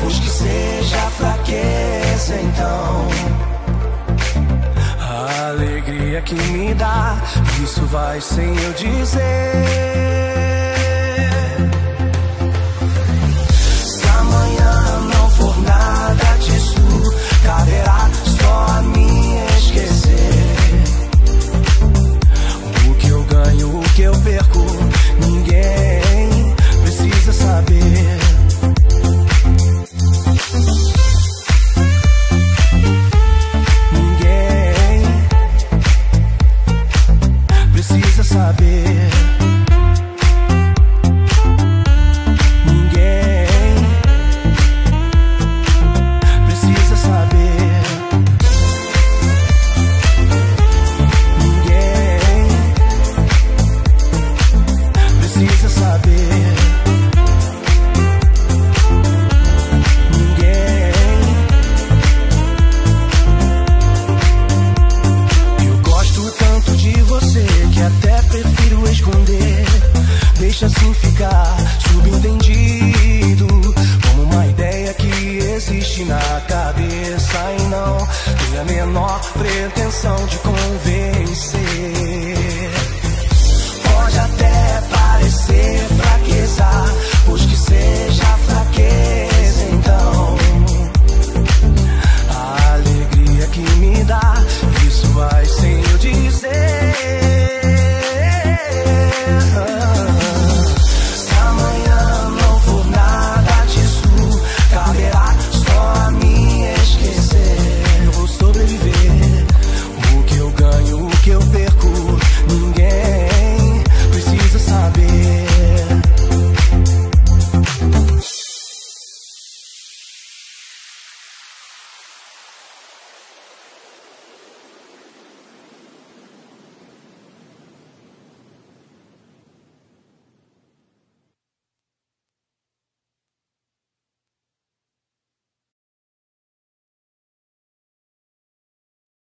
Busque seja fraqueza então. A alegria que me dá, isso vai sem eu dizer. Se amanhã não for nada disso, caberá só a mim esquecer. O que eu ganho, o que eu perco, ninguém precisa saber. Ninguém precisa saber. Ninguém precisa saber. Ninguém precisa saber. Ninguém. Eu gosto tanto de você que até prefiro esconder. Deixa assim ficar subentendido, como uma ideia que existe na cabeça e não tem a menor pretensão de convencer.